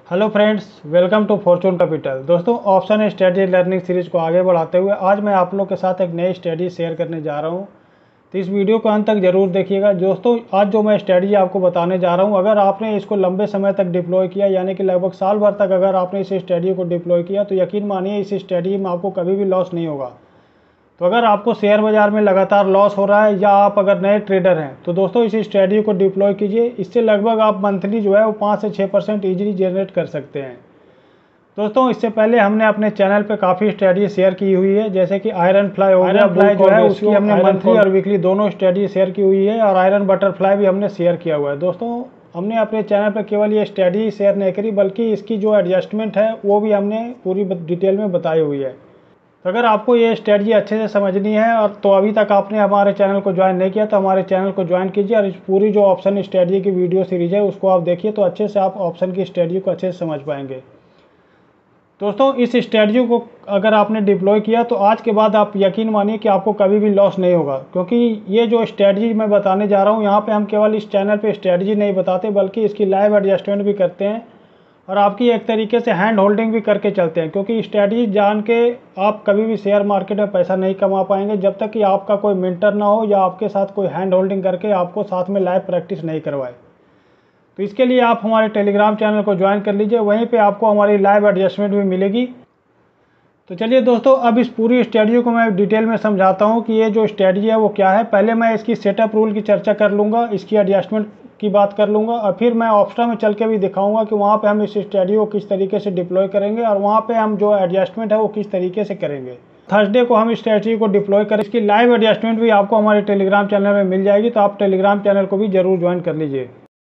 Hello friends, welcome to fortune capital. दोस्तों, option strategy learning series को आगे बढ़ाते हुए आज मैं आप लोग के साथ एक नई स्ट्रेटजी शेयर करने जा रहा हूं। तो इस वीडियो को अंत तक जरूर देखिएगा। दोस्तों, आज जो मैं स्ट्रेटजी आपको बताने जा रहा हूं, अगर आपने इसको लंबे समय तक डिप्लॉय किया, यानी कि लगभग साल भर तक अगर आपने इस स्ट्रेटजी को डिप्लॉय किया, तो यकीन मानिए इस स्ट्रेटजी में आपको कभी भी लॉस नहीं होगा। तो अगर आपको शेयर बाजार में लगातार लॉस हो रहा है या आप अगर नए ट्रेडर हैं, तो दोस्तों इस स्ट्रेटजी को डिप्लॉय कीजिए। इससे लगभग आप मंथली जो है वो 5 से 6% ईजिली जनरेट कर सकते हैं। दोस्तों, इससे पहले हमने अपने चैनल पे काफ़ी स्ट्रेटजी शेयर की हुई है, जैसे कि आयरन फ्लाई हो गया, फ्लाई जो है उसकी हमने मंथली और वीकली दोनों स्ट्रेटजी शेयर की हुई है, और आयरन बटरफ्लाई भी हमने शेयर किया हुआ है। दोस्तों, हमने अपने चैनल पर केवल ये स्ट्रेटजी शेयर नहीं करी, बल्कि इसकी जो एडजस्टमेंट है वो भी हमने पूरी डिटेल में बताई हुई है। तो अगर आपको ये स्ट्रेटजी अच्छे से समझनी है और तो अभी तक आपने हमारे चैनल को ज्वाइन नहीं किया, तो हमारे चैनल को ज्वाइन कीजिए और इस पूरी जो ऑप्शन स्ट्रेटजी की वीडियो सीरीज है उसको आप देखिए, तो अच्छे से आप ऑप्शन की स्ट्रेटजी को अच्छे से समझ पाएंगे। दोस्तों, इस स्ट्रेटजी को अगर आपने डिप्लॉय किया तो आज के बाद आप यकीन मानिए कि आपको कभी भी लॉस नहीं होगा, क्योंकि ये जो स्ट्रेटजी मैं बताने जा रहा हूँ, यहाँ पे हम केवल इस चैनल पे स्ट्रेटजी नहीं बताते, बल्कि इसकी लाइव एडजस्टमेंट भी करते हैं और आपकी एक तरीके से हैंड होल्डिंग भी करके चलते हैं। क्योंकि स्ट्रेटजी जान के आप कभी भी शेयर मार्केट में पैसा नहीं कमा पाएंगे जब तक कि आपका कोई मेंटर ना हो या आपके साथ कोई हैंड होल्डिंग करके आपको साथ में लाइव प्रैक्टिस नहीं करवाए। तो इसके लिए आप हमारे टेलीग्राम चैनल को ज्वाइन कर लीजिए, वहीं पे आपको हमारी लाइव एडजस्टमेंट भी मिलेगी। तो चलिए दोस्तों, अब इस पूरी स्ट्रेटजी को मैं डिटेल में समझाता हूँ कि ये जो स्ट्रेटजी है वो क्या है। पहले मैं इसकी सेटअप रूल की चर्चा कर लूँगा, इसकी एडजस्टमेंट की बात कर लूँगा, और फिर मैं ऑप्शन में चल के भी दिखाऊंगा कि वहाँ पे हम इस स्ट्रेटजी को किस तरीके से डिप्लॉय करेंगे और वहाँ पे हम जो एडजस्टमेंट है वो किस तरीके से करेंगे। थर्सडे को हम इस स्ट्रेटजी को डिप्लॉय करें। इसकी लाइव एडजस्टमेंट भी आपको हमारे टेलीग्राम चैनल में मिल जाएगी, तो आप टेलीग्राम चैनल को भी जरूर ज्वाइन कर लीजिए।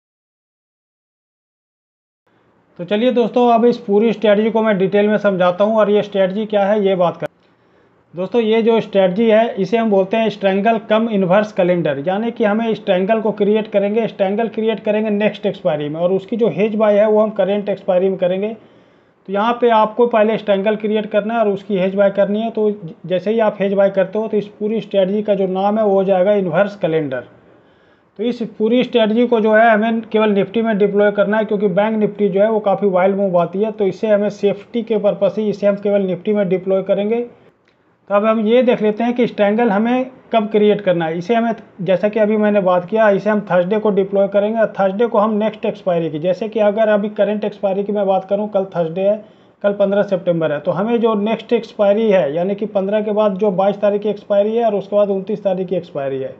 तो चलिए दोस्तों, अब इस पूरी स्ट्रेटजी को मैं डिटेल में समझाता हूँ और ये स्ट्रेटजी क्या है ये बात कर। दोस्तों, ये जो स्ट्रेटजी है इसे हम बोलते हैं स्ट्रैंगल कम इन्वर्स कैलेंडर, यानी कि हमें स्ट्रैंगल को क्रिएट करेंगे, स्ट्रैंगल क्रिएट करेंगे नेक्स्ट एक्सपायरी में, और उसकी जो हेज बाय है वो हम करेंट एक्सपायरी में करेंगे। तो यहाँ पे आपको पहले स्ट्रैंगल क्रिएट करना है और उसकी हेज बाय करनी है। तो जैसे ही आप हेज बाय करते हो तो इस पूरी स्ट्रेटजी का जो नाम है वो हो जाएगा इन्वर्स कैलेंडर। तो इस पूरी स्ट्रेटजी को जो है हमें केवल निफ्टी में डिप्लॉय करना है, क्योंकि बैंक निफ्टी जो है वो काफ़ी वाइल्ड मूव आती है, तो इससे हमें सेफ्टी के पर्पस ही इसे हम केवल निफ्टी में डिप्लॉय करेंगे। तो अब हम ये देख लेते हैं कि स्ट्रैंगल हमें कब क्रिएट करना है। इसे हमें, जैसा कि अभी मैंने बात किया, इसे हम थर्सडे को डिप्लॉय करेंगे और थर्सडे को हम नेक्स्ट एक्सपायरी की, जैसे कि अगर अभी करंट एक्सपायरी की मैं बात करूँ, कल थर्सडे है, कल 15 सितंबर है, तो हमें जो नेक्स्ट एक्सपायरी है, यानी कि 15 के बाद जो 22 तारीख की एक्सपायरी है और उसके बाद 29 तारीख की एक्सपायरी है,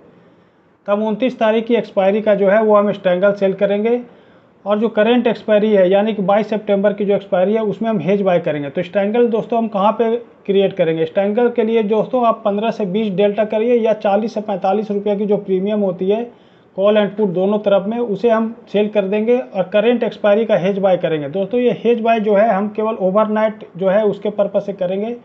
तब 29 तारीख की एक्सपायरी का जो है वो हम स्ट्रैंगल सेल करेंगे, और जो करंट एक्सपायरी है यानी कि 22 सितंबर की जो एक्सपायरी है उसमें हम हेज बाय करेंगे। तो स्ट्रैंगल दोस्तों हम कहाँ पे क्रिएट करेंगे? स्ट्रैंगल के लिए दोस्तों आप 15 से 20 डेल्टा करिए, या 40 से 45 रुपये की जो प्रीमियम होती है कॉल एंड पुट दोनों तरफ में, उसे हम सेल कर देंगे और करंट एक्सपायरी का हेज बाय करेंगे। दोस्तों, ये हेज बाय जो है हम केवल ओवरनाइट जो है उसके पर्पज से करेंगे,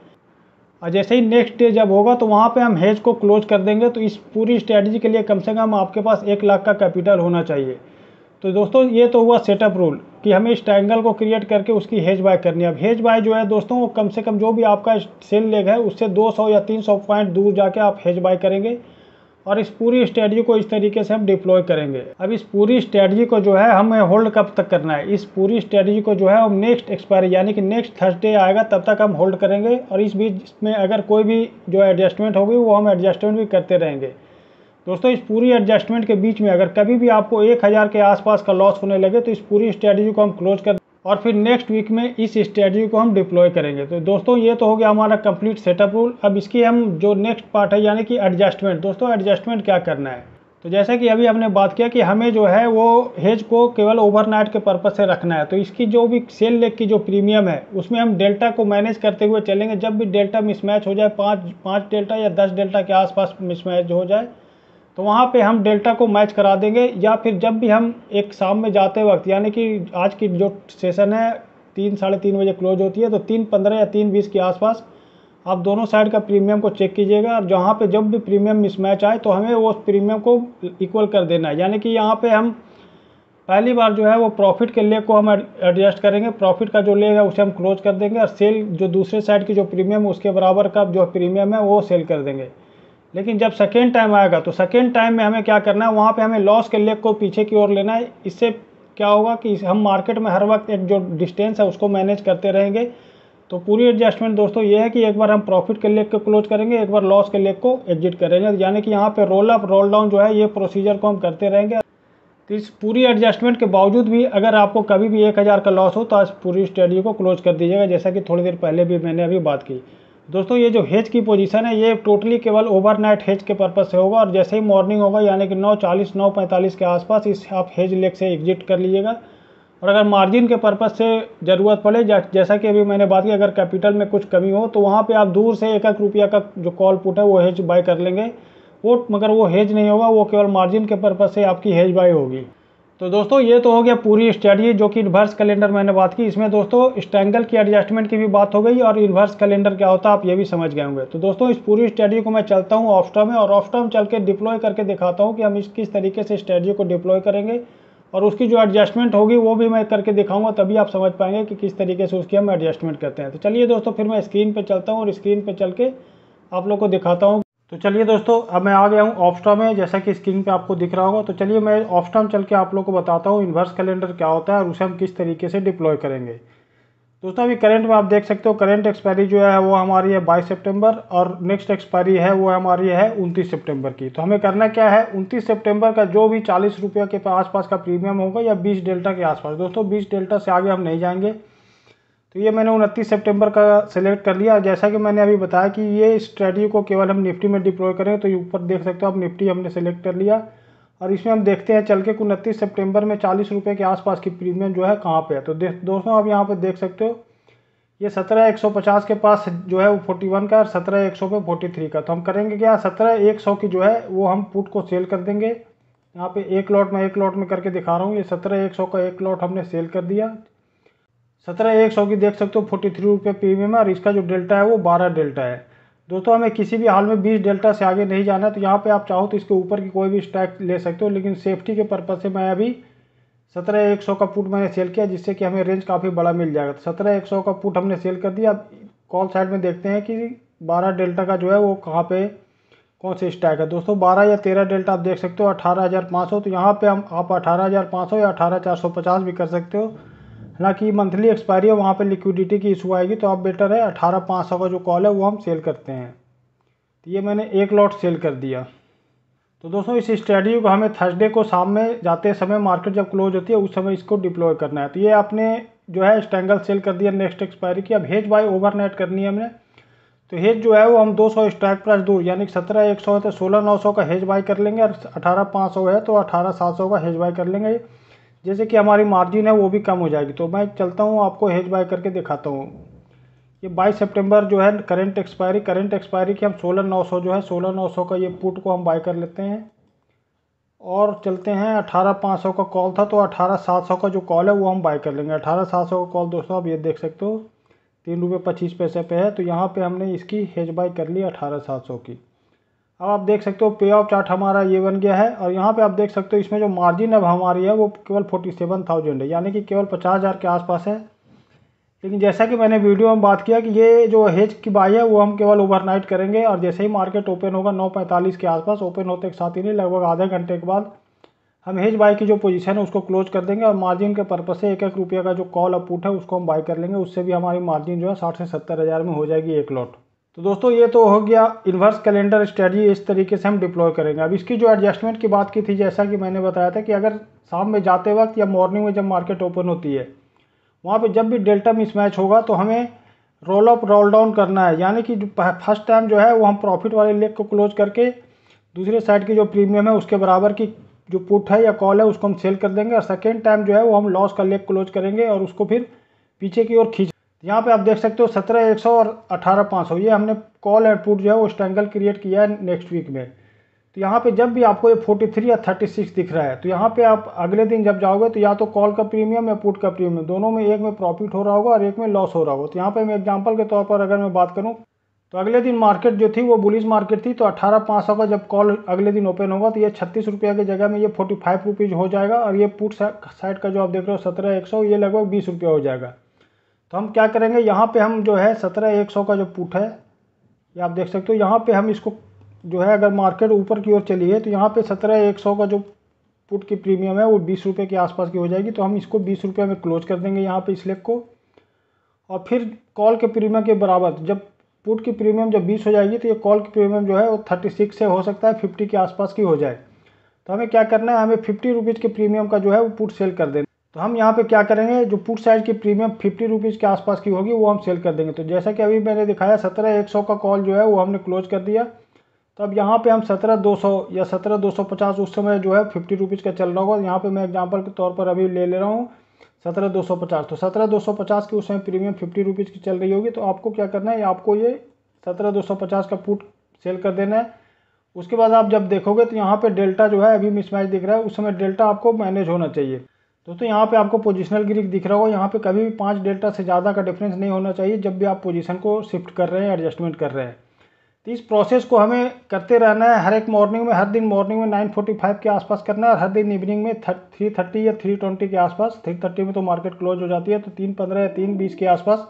और जैसे ही नेक्स्ट डे जब होगा तो वहाँ पे हम हेज को क्लोज कर देंगे। तो इस पूरी स्ट्रेटजी के लिए कम से कम आपके पास 1 लाख का कैपिटल होना चाहिए। तो दोस्तों, ये तो हुआ सेटअप रूल कि हमें इस ट्रायंगल को क्रिएट करके उसकी हेज बाय करनी है। अब हेज बाय जो है दोस्तों, वो कम से कम जो भी आपका सेल लेग है उससे 200 या 300 पॉइंट दूर जाके आप हेज बाय करेंगे, और इस पूरी स्ट्रेटजी को इस तरीके से हम डिप्लॉय करेंगे। अब इस पूरी स्ट्रेटजी को जो है हमें होल्ड कब तक करना है? इस पूरी स्ट्रेटजी को जो है हम नेक्स्ट एक्सपायरी यानी कि नेक्स्ट थर्सडे आएगा तब तक हम होल्ड करेंगे, और इस बीच में अगर कोई भी जो एडजस्टमेंट होगी वो हम एडजस्टमेंट भी करते रहेंगे। दोस्तों, इस पूरी एडजस्टमेंट के बीच में अगर कभी भी आपको 1000 के आसपास का लॉस होने लगे तो इस पूरी स्ट्रेटजी को हम क्लोज कर और फिर नेक्स्ट वीक में इस स्ट्रेटजी को हम डिप्लॉय करेंगे। तो दोस्तों, ये तो हो गया हमारा कंप्लीट सेटअप रूल। अब इसकी हम जो नेक्स्ट पार्ट है यानी कि एडजस्टमेंट। दोस्तों, एडजस्टमेंट क्या करना है? तो जैसा कि अभी हमने बात किया कि हमें जो है वो हेज को केवल ओवरनाइट के पर्पज से रखना है, तो इसकी जो भी सेल लेग की जो प्रीमियम है उसमें हम डेल्टा को मैनेज करते हुए चलेंगे। जब भी डेल्टा मिसमैच हो जाए, 5 डेल्टा या 10 डेल्टा के आसपास मिसमैच हो जाए, तो वहाँ पे हम डेल्टा को मैच करा देंगे, या फिर जब भी हम एक शाम में जाते वक्त, यानी कि आज की जो सेशन है 3 साढ़े 3 बजे क्लोज होती है, तो 3:15 या 3:20 के आसपास आप दोनों साइड का प्रीमियम को चेक कीजिएगा, और जहाँ पे जब भी प्रीमियम मिसमैच आए तो हमें वो प्रीमियम को इक्वल कर देना है। यानी कि यहाँ पे हम पहली बार जो है वो प्रॉफिट के लेग को हम एडजस्ट करेंगे, प्रॉफिट का जो लेग है उसे हम क्लोज कर देंगे, और सेल जो दूसरे साइड की जो प्रीमियम उसके बराबर का जो प्रीमियम है वो सेल कर देंगे। लेकिन जब सेकेंड टाइम आएगा तो सेकेंड टाइम में हमें क्या करना है? वहाँ पे हमें लॉस के लेग को पीछे की ओर लेना है। इससे क्या होगा कि हम मार्केट में हर वक्त एक जो डिस्टेंस है उसको मैनेज करते रहेंगे। तो पूरी एडजस्टमेंट दोस्तों ये है कि एक बार हम प्रॉफिट के लेग को क्लोज करेंगे, एक बार लॉस के लेग को एग्जिट करेंगे, यानी कि यहाँ पे रोल अप रोल डाउन जो है ये प्रोसीजर को हम करते रहेंगे। तो इस पूरी एडजस्टमेंट के बावजूद भी अगर आपको कभी भी 1000 का लॉस हो तो आज पूरी स्ट्रेटजी को क्लोज कर दीजिएगा, जैसा कि थोड़ी देर पहले भी मैंने अभी बात की। दोस्तों ये जो हेज की पोजीशन है ये टोटली केवल ओवरनाइट हेज के पर्पज से होगा, और जैसे ही मॉर्निंग होगा यानी कि 9:40 9:45 के आसपास इस आप हेज लेग से एग्जिट कर लीजिएगा। और अगर मार्जिन के पर्पज से ज़रूरत पड़े, जैसा कि अभी मैंने बात की, अगर कैपिटल में कुछ कमी हो तो वहाँ पे आप दूर से 1 रुपया का जो कॉल पुट है वो हेज बाय कर लेंगे, मगर वो हेज नहीं होगा, वो केवल मार्जिन के पर्पज से आपकी हेज बाय होगी। तो दोस्तों ये तो हो गया पूरी स्ट्रेटजी जो कि इन्वर्स कैलेंडर मैंने बात की। इसमें दोस्तों स्ट्रैंगल की एडजस्टमेंट की भी बात हो गई और इन्वर्स कैलेंडर क्या होता है आप ये भी समझ गए होंगे। तो दोस्तों इस पूरी स्ट्रेटजी को मैं चलता हूँ ऑफ्स्ट्रा में, और ऑफ्स्ट्रा में चल के डिप्लॉय करके दिखाता हूँ कि हम किस तरीके से स्ट्रेटजी को डिप्लॉय करेंगे, और उसकी जो एडजस्टमेंट होगी वो भी मैं करके दिखाऊंगा, तभी आप समझ पाएंगे कि किस तरीके से उसकी हम एडजस्टमेंट करते हैं। तो चलिए दोस्तों फिर मैं स्क्रीन पर चलता हूँ और स्क्रीन पर चल के आप लोग को दिखाता हूँ। तो चलिए दोस्तों अब मैं आ गया हूँ ऑफ्स्ट्रा में, जैसा कि स्क्रीन पे आपको दिख रहा होगा। तो चलिए मैं ऑफ्स्ट्रा में चल के आप लोग को बताता हूँ इन्वर्स कैलेंडर क्या होता है और उसे हम किस तरीके से डिप्लॉय करेंगे। दोस्तों अभी करंट में आप देख सकते हो करंट एक्सपायरी जो है वो हमारी है 22 सितंबर, और नेक्स्ट एक्सपायरी है वो हमारी है 29 सितंबर की। तो हमें करना क्या है, 29 सितंबर का जो भी 40 रुपये के आसपास का प्रीमियम होगा या 20 डेल्टा के आसपास, दोस्तों 20 डेल्टा से आगे हम नहीं जाएंगे। तो ये मैंने 29 सितंबर का सिलेक्ट कर लिया। जैसा कि मैंने अभी बताया कि ये स्ट्रेटजी को केवल हम निफ्टी में डिप्लॉय करें, तो ऊपर देख सकते हो आप निफ्टी हमने सेलेक्ट कर लिया, और इसमें हम देखते हैं चल के 29 सितंबर में 40 रुपये के आसपास की प्रीमियम जो है कहाँ पे है। तो दोस्तों आप यहाँ पर देख सकते हो ये 17,150 के पास जो है वो 41 का, और 17,100 पे 43 का। तो हम करेंगे क्या, 17,100 की जो है वो हम पुट को सेल कर देंगे। यहाँ पे एक लॉट में करके दिखा रहा हूँ, ये 17,100 का एक लॉट हमने सेल कर दिया। 17,100 की देख सकते हो 43 रुपये प्रीमियम है, और इसका जो डेल्टा है वो 12 डेल्टा है। दोस्तों हमें किसी भी हाल में 20 डेल्टा से आगे नहीं जाना है। तो यहाँ पे आप चाहो तो इसके ऊपर की कोई भी स्टैक ले सकते हो, लेकिन सेफ्टी के पर्पज़ से मैं अभी 17,100 का पुट मैंने सेल किया, जिससे कि हमें रेंज काफ़ी बड़ा मिल जाएगा। तो 17,100 का पुट हमने सेल कर दिया। अब कॉल साइड में देखते हैं कि 12 डेल्टा का जो है वो कहाँ पे कौन से स्टैक है। दोस्तों 12 या 13 डेल्टा आप देख सकते हो 18,500। तो यहाँ पे आप 18,500 या 18,450 भी कर सकते हो। हालांकि मंथली एक्सपायरी है, वहाँ पे लिक्विडिटी की इशू आएगी, तो आप बेटर है 18,500 का जो कॉल है वो हम सेल करते हैं। तो ये मैंने एक लॉट सेल कर दिया। तो दोस्तों इस स्ट्रेटजी को हमें थर्सडे को शाम में जाते समय मार्केट जब क्लोज होती है उस समय इसको डिप्लॉय करना है। तो ये आपने जो है स्ट्रैंगल सेल कर दिया नेक्स्ट एक्सपायरी की। अब हेज बाय ओवरनाइट करनी है हमने। तो हेज जो है वो हम 200 स्ट्राइक प्राइस दूर, यानी 17,100 है तो 16,900 का हेज बाय कर लेंगे, और 18,500 है तो 18,700 का हेज बाय कर लेंगे, जैसे कि हमारी मार्जिन है वो भी कम हो जाएगी। तो मैं चलता हूँ आपको हेज बाय करके दिखाता हूँ। ये 22 सितंबर जो है करंट एक्सपायरी की हम 16,900 जो है 16,900 का ये पुट को हम बाय कर लेते हैं, और चलते हैं 18,500 का कॉल था तो 18,700 का जो कॉल है वो हम बाय कर लेंगे। 18,700 का कॉल दोस्तों आप ये देख सकते हो 3 रुपये 25 पैसे पे है। तो यहाँ पे हमने इसकी हेज बाय कर ली 18,700 की। अब आप देख सकते हो पे ऑफ चार्ट हमारा ये बन गया है, और यहाँ पे आप देख सकते हो इसमें जो मार्जिन अब हमारी है वो केवल 47,000 है, यानी कि केवल 50,000 के आसपास है। लेकिन जैसा कि मैंने वीडियो में बात किया कि ये जो हेज की बाई है वो हम केवल ओवरनाइट करेंगे, और जैसे ही मार्केट ओपन होगा 9:45 के आसपास, ओपन होते के साथ ही नहीं लगभग आधे घंटे के बाद हम हेज बाई की जो पोजीशन है उसको क्लोज कर देंगे, और मार्जिन के पर्पज से 1-1 रुपये का जो कॉल और पुट है उसको हम बाई कर लेंगे। उससे भी हमारी मार्जिन जो है 60 से 70 हज़ार में हो जाएगी एक लॉट। तो दोस्तों ये तो हो गया इन्वर्स कैलेंडर स्ट्रेटजी, इस तरीके से हम डिप्लॉय करेंगे। अब इसकी जो एडजस्टमेंट की बात की थी, जैसा कि मैंने बताया था कि अगर शाम में जाते वक्त या मॉर्निंग में जब मार्केट ओपन होती है वहाँ पे जब भी डेल्टा मिसमैच होगा तो हमें रोल अप रोल डाउन करना है, यानी कि फर्स्ट टाइम जो है वो हम प्रॉफिट वाले लेग को क्लोज करके दूसरे साइड की जो प्रीमियम है उसके बराबर की जो पुट है या कॉल है उसको हम सेल कर देंगे, और सेकेंड टाइम जो है वो हम लॉस का लेग क्लोज करेंगे और उसको फिर पीछे की ओर खींच। यहाँ पे आप देख सकते हो 17,100 और 18,500 ये हमने कॉल एंड पुट जो है वो स्ट्रैंगल क्रिएट किया है नेक्स्ट वीक में। तो यहाँ पे जब भी आपको ये 43 या 36 दिख रहा है तो यहाँ पे आप अगले दिन जब जाओगे तो या तो कॉल का प्रीमियम या पुट का प्रीमियम दोनों में एक में प्रॉफिट हो रहा होगा और एक में लॉस हो रहा होगा। तो यहाँ पे मैं एग्जांपल के तौर पर अगर मैं बात करूँ तो अगले दिन मार्केट जो थी वो बुलिश मार्केट थी, तो 18,500 का जब कॉल अगले दिन ओपन होगा तो ये 36 रुपये की जगह में ये 45 रुपीज़ हो जाएगा, और ये पुट साइड का जो आप देख रहे हो 17,100 ये लगभग 20 रुपये हो जाएगा। तो हम क्या करेंगे, यहाँ पे हम जो है 17,100 का जो पुट है ये आप देख सकते हो, यहाँ पे हम इसको जो है अगर मार्केट ऊपर की ओर चली है तो यहाँ पे 17,100 का जो पुट की प्रीमियम है वो 20 रुपये के आसपास की हो जाएगी। तो हम इसको 20 रुपये में क्लोज कर देंगे यहाँ पे इस लेग को। और फिर कॉल के प्रीमियम के बराबर जब पुट की प्रीमियम जब 20 हो जाएगी तो ये कॉल की प्रीमियम जो है वो 36 से हो सकता है 50 के आसपास की हो जाए। तो हमें क्या करना है, हमें 50 रुपीज़ के प्रीमियम का जो है वो पुट सेल कर देना। तो हम यहाँ पे क्या करेंगे, जो पुट साइड की प्रीमियम 50 रुपीज़ के आसपास की होगी वो हम सेल कर देंगे। तो जैसा कि अभी मैंने दिखाया 17,100 का कॉल जो है वो हमने क्लोज कर दिया। तो अब यहाँ पे हम 17,200 या 17,250 उस समय जो है 50 रुपीज़ का चल रहा होगा। यहाँ पे मैं एग्जांपल के तौर पर अभी ले रहा हूँ 17,250। तो 17,250 की उस समय प्रीमियम 50 रुपीज़ की चल रही होगी। तो आपको क्या करना है, आपको ये 17,250 का पुट सेल कर देना है। उसके बाद आप जब देखोगे तो यहाँ पे डेल्टा जो है अभी मिसमैच दिख रहा है, उस समय डेल्टा आपको मैनेज होना चाहिए। दोस्तों यहाँ पे आपको पोजिशनल ग्रिड दिख रहा होगा, यहाँ पे कभी भी 5 डेल्टा से ज़्यादा का डिफरेंस नहीं होना चाहिए जब भी आप पोजीशन को शिफ्ट कर रहे हैं, एडजस्टमेंट कर रहे हैं। तो इस प्रोसेस को हमें करते रहना है हर एक मॉर्निंग में। हर दिन मॉर्निंग में 9:45 के आसपास करना है और हर दिन इवनिंग में 3:30 या 3:20 के आसपास। 3:30 में तो मार्केट क्लोज हो जाती है, तो 3:15 या 3:20 के आसपास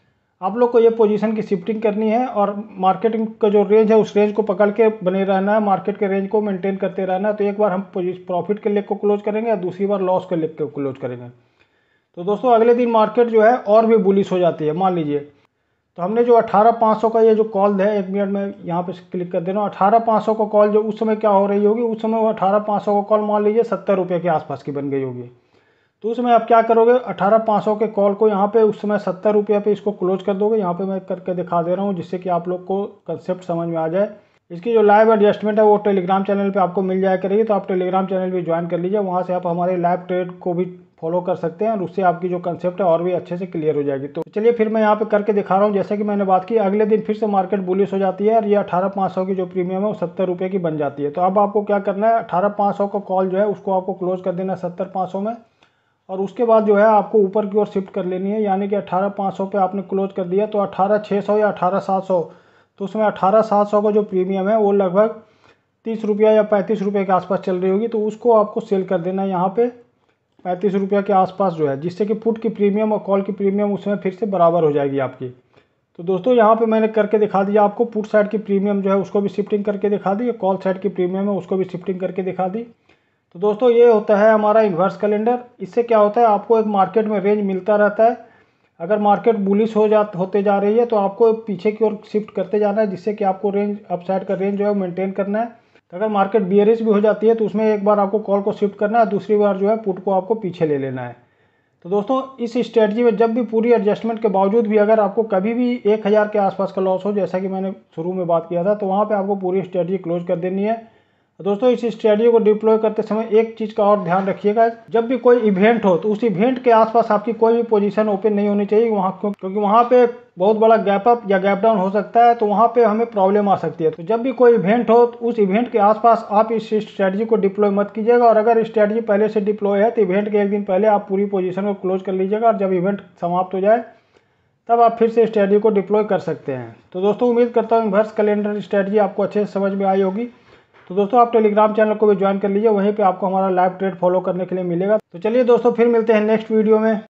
आप लोग को ये पोजीशन की शिफ्टिंग करनी है। और मार्केटिंग का जो रेंज है उस रेंज को पकड़ के बने रहना है, मार्केट के रेंज को मेंटेन करते रहना है। तो एक बार हम प्रॉफिट के लेग को क्लोज करेंगे और दूसरी बार लॉस के लेग को क्लोज करेंगे। तो दोस्तों अगले दिन मार्केट जो है और भी बुलिश हो जाती है। मान लीजिए तो हमने जो 18,500 का ये जो कॉल है, 1 मिनट में यहाँ पे क्लिक कर देना। 18,500 का कॉल जो उस समय क्या हो रही होगी, उस समय वो 18,500 का कॉल मान लीजिए 70 रुपये के आसपास की बन गई होगी। तो उसमें आप क्या करोगे, 18,500 के कॉल को यहाँ पे उस समय 70 रुपये पे इसको क्लोज कर दोगे। यहाँ पे मैं करके दिखा दे रहा हूँ जिससे कि आप लोग को कंसेप्ट समझ में आ जाए। इसकी जो लाइव एडजस्टमेंट है वो टेलीग्राम चैनल पे आपको मिल जाया करेगी। तो आप टेलीग्राम चैनल भी ज्वाइन कर लीजिए, वहाँ से आप हमारे लाइव ट्रेड को भी फॉलो कर सकते हैं और उससे आपकी जो कंसेप्ट है और भी अच्छे से क्लियर हो जाएगी। तो चलिए फिर मैं यहाँ पे करके दिखा रहा हूँ। जैसे कि मैंने बात की, अगले दिन फिर से मार्केट बुलिश हो जाती है और ये 18,500 की जो प्रीमियम है वो 70 रुपये की बन जाती है। तो अब आपको क्या करना है, 18,500 का कॉल जो है उसको आपको क्लोज कर देना 70,500 में। और उसके बाद जो है आपको ऊपर की ओर शिफ्ट कर लेनी है, यानी कि 18,500 पे आपने क्लोज कर दिया तो 18,600 या 18,700, तो उसमें 18,700 का जो प्रीमियम है वो लगभग 30 रुपया या 35 रुपये के आसपास चल रही होगी। तो उसको आपको सेल कर देना है यहाँ पे 35 रुपये के आसपास जो है, जिससे कि पुट की प्रीमियम और कॉल की प्रीमियम उसमें फिर से बराबर हो जाएगी आपकी। तो दोस्तों यहाँ पे मैंने करके दिखा दिया आपको, पुट साइड की प्रीमियम जो है उसको भी शिफ्टिंग करके दिखा दी, कॉल साइड की प्रीमियम है उसको भी शिफ्टिंग करके दिखा दी। तो दोस्तों ये होता है हमारा इन्वर्स कैलेंडर। इससे क्या होता है, आपको एक मार्केट में रेंज मिलता रहता है। अगर मार्केट बुलिश होते जा रही है तो आपको पीछे की ओर शिफ्ट करते जाना है, जिससे कि आपको रेंज अपसाइड का रेंज जो है मेंटेन करना है। तो अगर मार्केट बियरिश भी हो जाती है तो उसमें एक बार आपको कॉल को शिफ्ट करना है, दूसरी बार जो है पुट को आपको पीछे ले लेना है। तो दोस्तों इस स्ट्रेटजी में जब भी पूरी एडजस्टमेंट के बावजूद भी अगर आपको कभी भी 1,000 के आसपास का लॉस हो, जैसा कि मैंने शुरू में बात किया था, तो वहाँ पे आपको पूरी स्ट्रेटजी क्लोज कर देनी है। दोस्तों इस स्ट्रेटजी को डिप्लॉय करते समय एक चीज़ का और ध्यान रखिएगा, जब भी कोई इवेंट हो तो उस इवेंट के आसपास आपकी कोई भी पोजीशन ओपन नहीं होनी चाहिए वहाँ, क्योंकि वहाँ पे बहुत बड़ा गैप अप या गैप डाउन हो सकता है, तो वहाँ पे हमें प्रॉब्लम आ सकती है। तो जब भी कोई इवेंट हो तो उस इवेंट के आसपास आप इस स्ट्रेटजी को डिप्लॉय मत कीजिएगा। और अगर स्ट्रेटजी पहले से डिप्लॉय है तो इवेंट के एक दिन पहले आप पूरी पोजीशन को क्लोज कर लीजिएगा और जब इवेंट समाप्त हो जाए तब आप फिर से स्ट्रेटजी को डिप्लॉय कर सकते हैं। तो दोस्तों उम्मीद करता हूँ इन्वर्स कैलेंडर स्ट्रेटजी आपको अच्छे से समझ में आई होगी। तो दोस्तों आप टेलीग्राम चैनल को भी ज्वाइन कर लीजिए, वहीं पे आपको हमारा लाइव ट्रेड फॉलो करने के लिए मिलेगा। तो चलिए दोस्तों फिर मिलते हैं नेक्स्ट वीडियो में।